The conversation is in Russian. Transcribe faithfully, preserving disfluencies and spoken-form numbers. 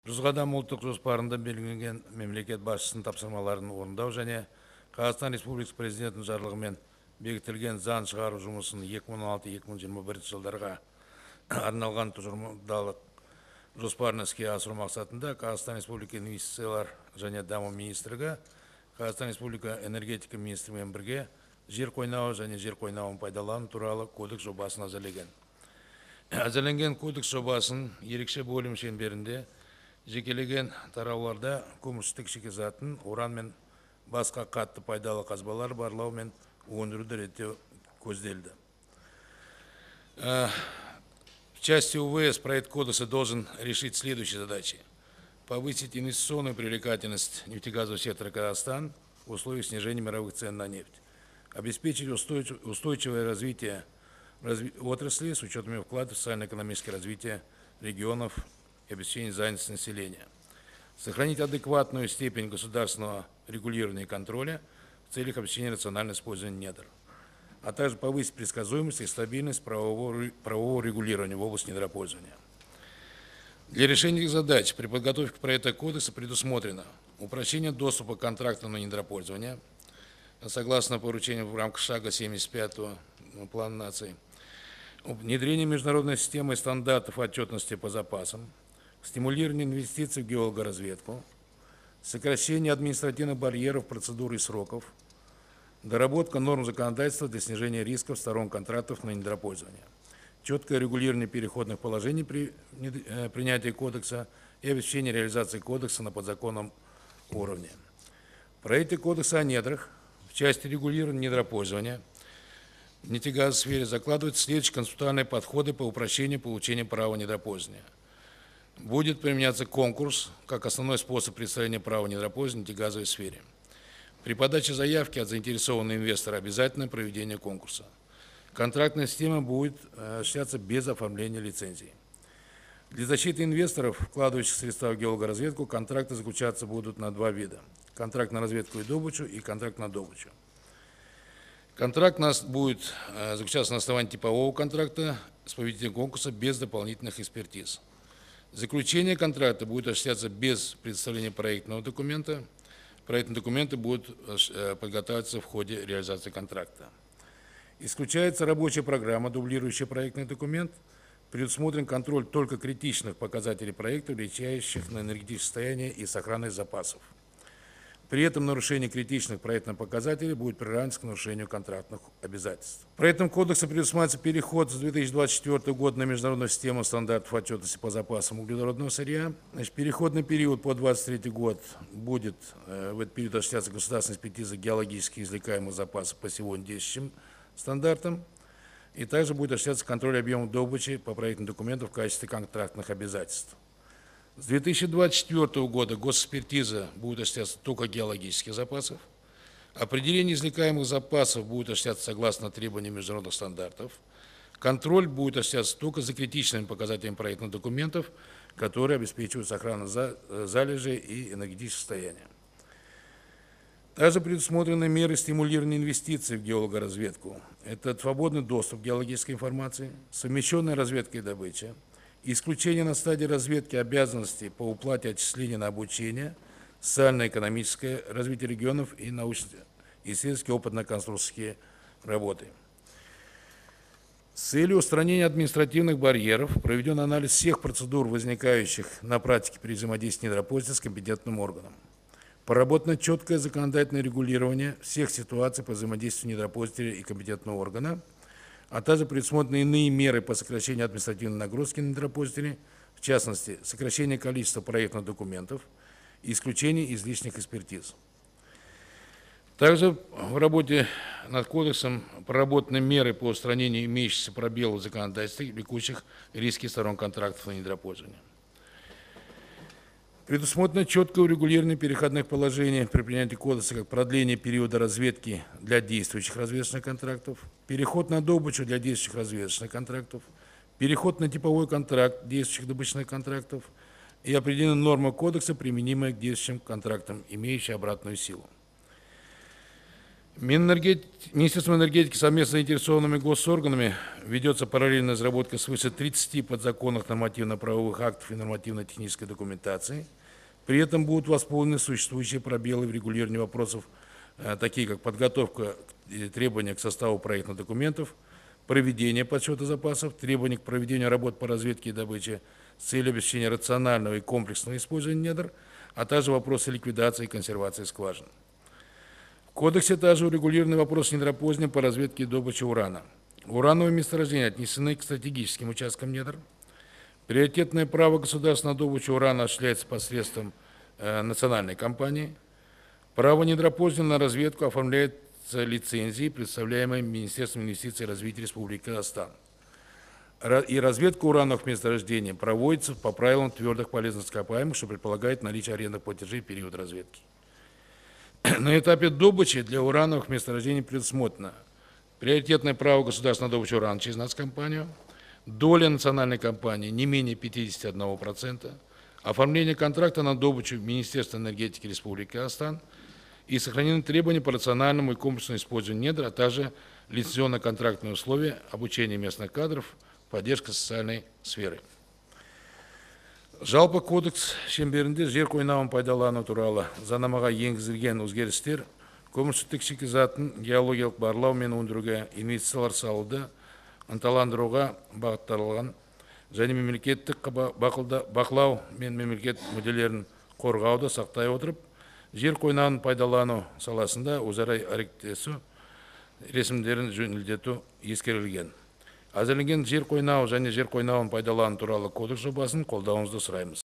жүз қадам ұлттық жоспарында белгіленген мемлекет басшысының тапсырмаларын орындау және Қазақстан Республикасы президентінің жарлығымен бекітілген заң шығару жұмысын екі мың он алты екі мың жиырма бірінші жылдарға арналған тұжырымдалық жоспарын іске асыру мақсатында Қазақстан Республика инвестициялар және даму министрлігі, Қазақстан Республика энергетика министрлігімен бірге жер қойнауы және жер қойнауын пайдалану туралы кодекс жобасын әзірлеген. Әзірленген кодекс жобасын ерекше бөлім шеңберінде жекелеген тарауларда көмірсутек шикізатын, уран мен басқа қатты пайдалы қазбалар барлау мен өндіруді реттеу көзделді. В части УВС проект кодекса должен решить следующие задачи. Повысить инвестиционную привлекательность нефтегазового сектора Казахстана в условиях снижения мировых цен на нефть. Обеспечить устойчивое развитие отрасли с учетом ее вклада в социально-экономическое развитие регионов и обеспечение занятости населения. Сохранить адекватную степень государственного регулирования и контроля в целях обеспечения рационального использования недр, а также повысить предсказуемость и стабильность правового, правового регулирования в области недропользования. Для решения этих задач при подготовке проекта кодекса предусмотрено упрощение доступа к контрактам на недропользование, согласно поручению в рамках шага семьдесят пятого плана наций, внедрение международной системы стандартов отчетности по запасам, стимулирование инвестиций в геологоразведку, сокращение административных барьеров, процедур и сроков, доработка норм законодательства для снижения рисков сторон контрактов на недропользование, четкое регулирование переходных положений при принятии кодекса и обеспечение реализации кодекса на подзаконном уровне. В проекте кодекса о недрах в части регулирования недропользования в нефтегазовой сфере закладываются следующие концептуальные подходы по упрощению получения права недропользования. Будет применяться конкурс как основной способ представления права недропользования в нефтегазовой сфере. При подаче заявки от заинтересованного инвестора обязательно проведение конкурса. Контрактная система будет осуществляться без оформления лицензии. Для защиты инвесторов, вкладывающих средства в геологоразведку, контракты заключаться будут на два вида. Контракт на разведку и добычу и контракт на добычу. Контракт нас будет заключаться на основании типового контракта с победителем конкурса без дополнительных экспертиз. Заключение контракта будет осуществляться без представления проектного документа. Проектные документы будут подготавливаться в ходе реализации контракта. Исключается рабочая программа, дублирующая проектный документ. Предусмотрен контроль только критичных показателей проекта, влияющих на энергетическое состояние и сохранность запасов. При этом нарушение критичных проектных показателей будет приравниваться к нарушению контрактных обязательств. Проектом кодекса предусматривается переход с две тысячи двадцать четвёртого года на международную систему стандартов отчетности по запасам углеродного сырья. Значит, переходный период по две тысячи двадцать третий год будет э, в этот период осуществляться государственная экспертиза геологически извлекаемых запасов по сегодня действующим стандартам. И также будет осуществляться контроль объема добычи по проектным документам в качестве контрактных обязательств. С две тысячи двадцать четвёртого года госэкспертиза будет осуществляться только геологических запасов. Определение извлекаемых запасов будет осуществляться согласно требованиям международных стандартов. Контроль будет осуществляться только за критичными показателями проектных документов, которые обеспечивают сохранность залежей и энергетическое состояние. Также предусмотрены меры стимулирования инвестиций в геологоразведку. Это свободный доступ к геологической информации, совмещенная разведка и добыча, исключение на стадии разведки обязанностей по уплате отчислений на обучение, социально-экономическое развитие регионов и научно-исследовательские опытно-конструкторские работы. С целью устранения административных барьеров проведен анализ всех процедур, возникающих на практике при взаимодействии недропользователя с компетентным органом. Проработано четкое законодательное регулирование всех ситуаций по взаимодействию недропользователя и компетентного органа, а также предусмотрены иные меры по сокращению административной нагрузки на недропользователей, в частности, сокращение количества проектных документов и исключение излишних экспертиз. Также в работе над кодексом проработаны меры по устранению имеющихся пробелов в законодательстве, влекущих риски сторон контрактов на недропользование. Предусмотрено четкое урегулирование переходных положений при принятии кодекса, как продление периода разведки для действующих разведочных контрактов, переход на добычу для действующих разведочных контрактов, переход на типовой контракт действующих добычных контрактов и определены нормы кодекса, применимые к действующим контрактам, имеющие обратную силу. Минэнергет- Министерством энергетики совместно с заинтересованными госорганами ведется параллельная разработка свыше тридцати подзаконных нормативно-правовых актов и нормативно-технической документации. При этом будут восполнены существующие пробелы в регулировании вопросов, э, такие как подготовка и требования к составу проектных документов, проведение подсчета запасов, требования к проведению работ по разведке и добыче с целью обеспечения рационального и комплексного использования недр, а также вопросы ликвидации и консервации скважин. В кодексе также урегулированы вопросы недропользования по разведке и добыче урана. Урановые месторождения отнесены к стратегическим участкам недр. Приоритетное право государства на добычу урана осуществляется посредством э, национальной компании. Право недропользования на разведку оформляется лицензией, представляемой Министерством инвестиций и развития Республики Казахстан. И разведка урановых месторождений проводится по правилам твердых полезных ископаемых, что предполагает наличие арендных платежей в период разведки. На этапе добычи для урановых месторождений предусмотрено приоритетное право государства на добычу урана через нацкомпанию, доля национальной компании не менее пятидесяти одного процента, оформление контракта на добычу Министерства энергетики Республики Казахстан и сохранены требования по рациональному и комплексному использованию недр, а также лицензионно-контрактные условия, обучение местных кадров, поддержка социальной сферы. Жалпы кодекс шеңберінде жер қойнауын пайдалану туралы заңнамаға енгізілген өзгерістер көмірсутек шикізатын геологиялық барлау мен өндіруге инвестициялар салуды ынталандыруға бағытталған және мемлекеттік бақылау мен мемлекет мүдделерін қорғауды сақтай отырып, жер қойнауын пайдалану саласында өзара әрекеттесу рәсімдерін жөнелту ескерілген. Әзірленген жер қойнауы және жер қойнауын пайдалану туралы кодекс жобасын қолдауыңызды сұраймыз.